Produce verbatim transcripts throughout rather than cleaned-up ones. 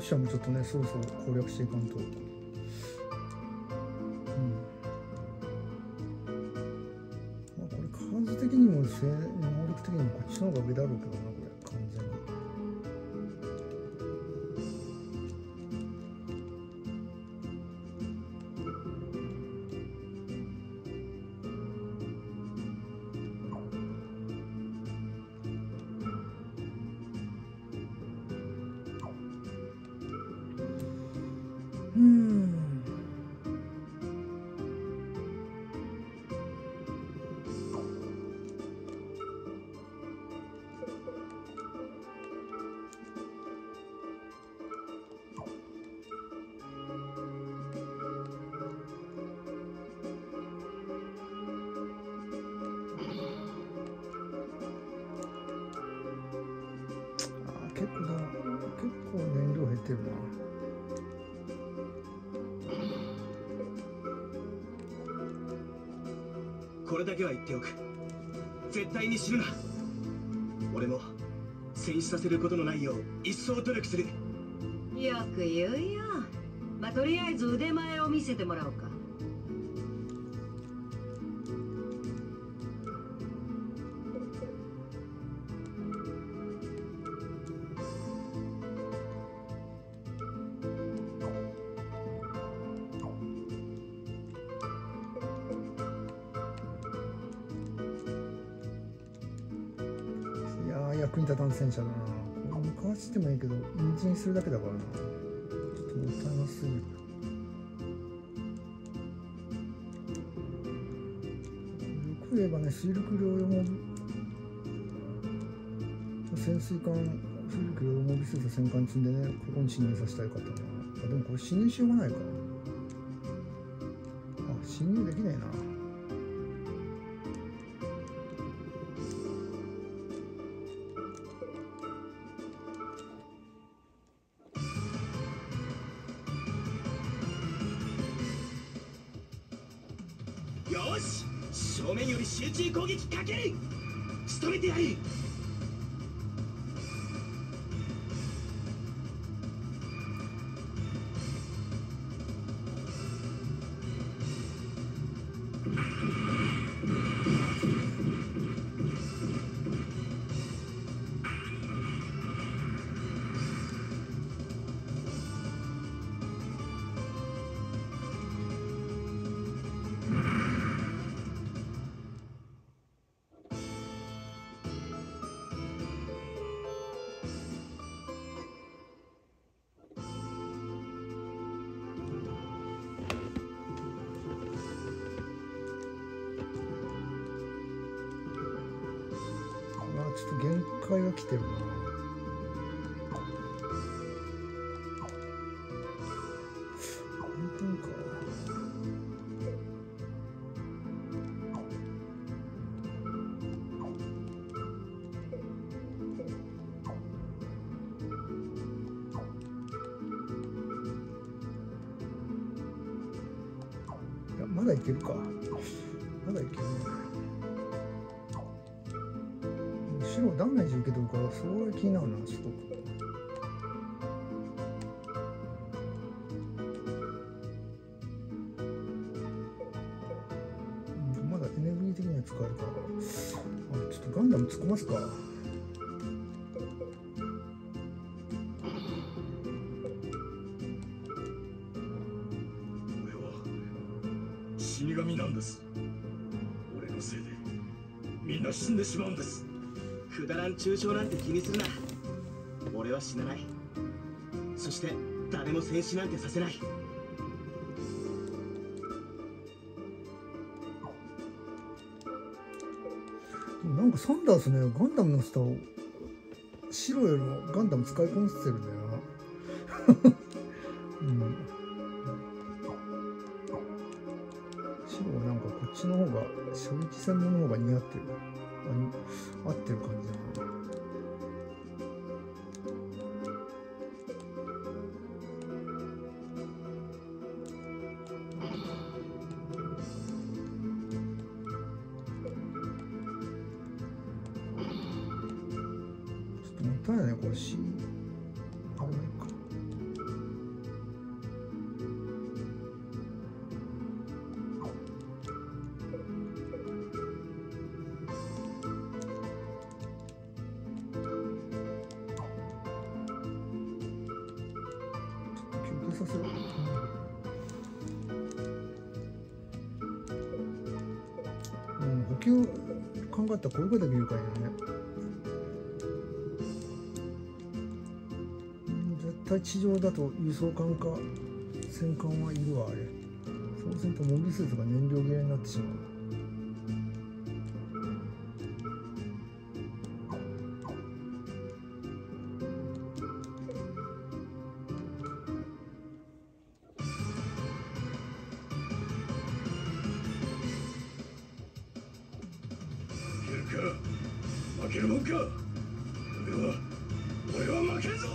シアもちょっとねそろそろ攻略していかんと。うん、まあこれ数的にも性能力的にもこっちの方が上だろうけどな、これ完全に。うーん、あー結構だ、結構燃料減ってるな。 これだけは言っておく。絶対に死ぬな。俺も戦死させることのないよう一層努力する。 よく言うよ。まあとりあえず腕前を見せてもらおうか。 いやー役に立たん戦車だな。これ向かわしてもいいけどエンジンするだけだからな。ちょっともったいなすぎる。よく言えばね、シルク領用モビ潜水艦、シルク領用モビスーツ戦艦積んでね、ここに侵入させたいかったな。あ、でもこれ侵入しようがないか。あ、侵入できないな。 よし、正面より集中攻撃かける。仕留めてやる。 ちょっと限界が来てるな。本当にか。いや、まだいけるか。まだいけるね。白ダメージ受け取るからそれ気になるな、すごく。うん、まだエネルギー的には使えるから。あ、ちょっとガンダム突っ込ますか。 俺は死神なんです。俺のせいでみんな死んでしまうんです。くだらん中傷なんて気にするな。俺は死なない。そして誰も戦死なんてさせない。 なんかサンダースね、ガンダムの下を白よりもガンダム使いこなしてるんだよな。うん、白はなんかこっちの方が初日専門の方が似合ってる。合ってる感じだな。ちょっともったいないね、これ C。あれないか。 給させる、うん、うん、補給考えたらこういうことできるからね。絶対地上だと輸送艦か戦艦はいるわあれ。そうするとモビルスーツが燃料切れになってしまう。 負けるもんか。俺は俺は負けんぞ。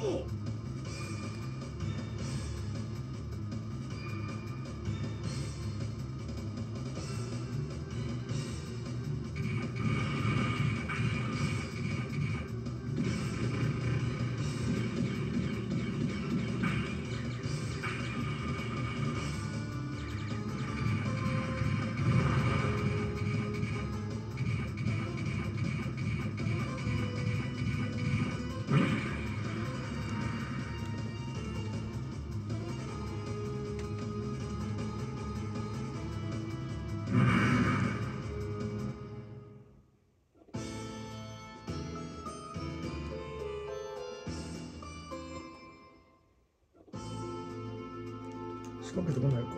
仕掛けてこないか。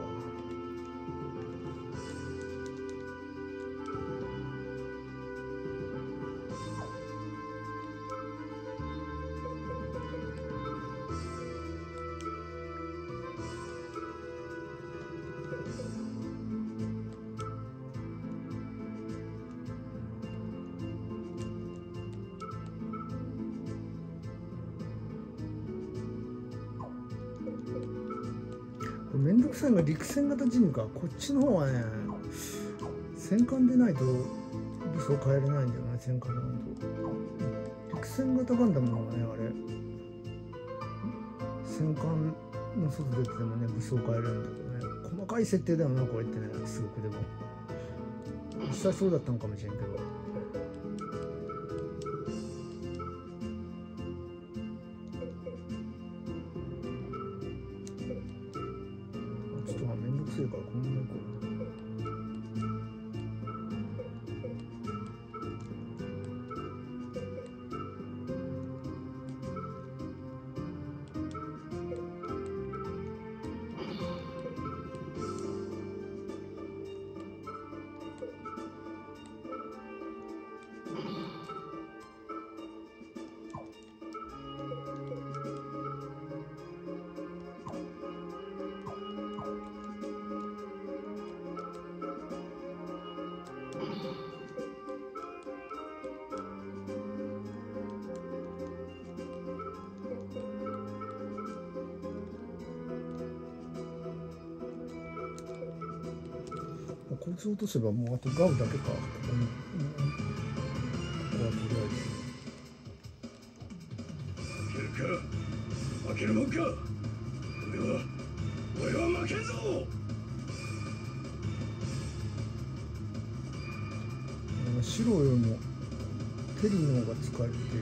めんどくさいのが陸戦型ジムか。こっちの方はね、戦艦でないと武装変えれないんだよね。戦艦の温度。陸戦型ガンダムの方がね、あれ戦艦の外出ててもね武装変えれるんだけどね。細かい設定だよなこれってね。すごくでも実際そうだったのかもしれんけど。めんどくせえからこのまま行こう。こいつ落とせばもうあとガウだけか。ここに、うん、ここはとりあえず。 負けるか。負けるもんか。俺は俺は負けんぞ。 白よりもテリーの方が使えるっていう。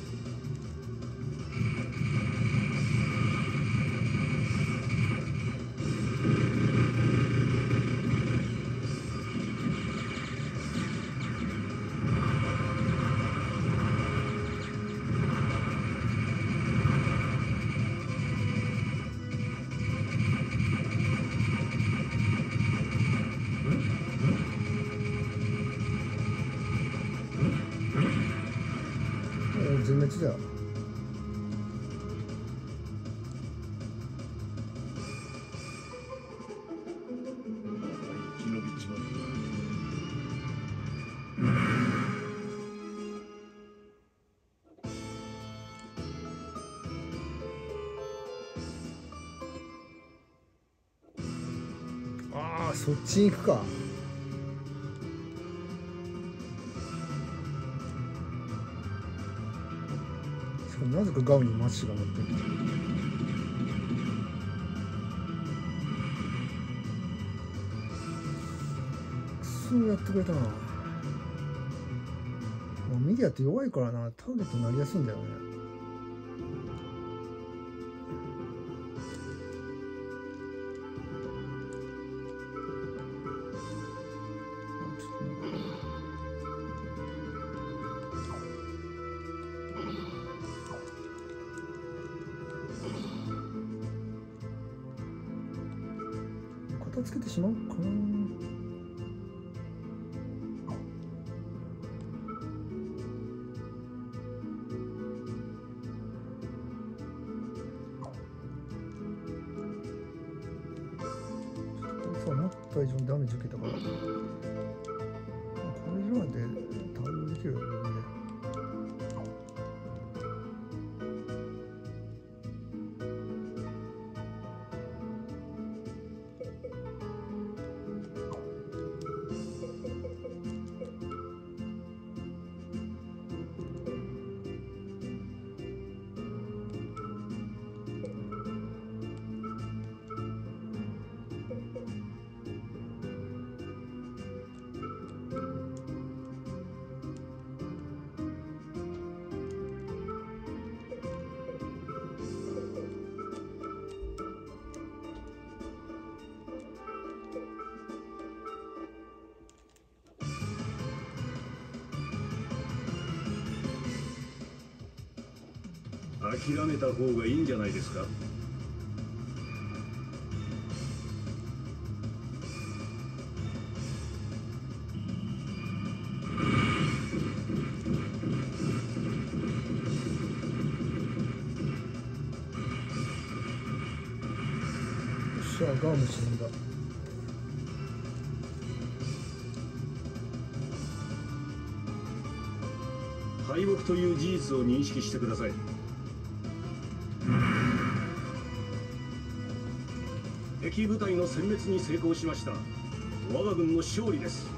全滅だよ。 生き延びちまった。 ああ、そっちに行くか。しかもなぜかガウにマッシュが乗ってる。くそやってくれたな。もうミディアって弱いからな、ターゲットになりやすいんだよね。 片付けてしまおうかな。思った以上にダメージ受けたから、これ以上で対応できるよね。 諦めた方がいいんじゃないですか。 しゃあガーム死んだ。 敗北という事実を認識してください。敵部隊の殲滅に成功しました。我が軍の勝利です。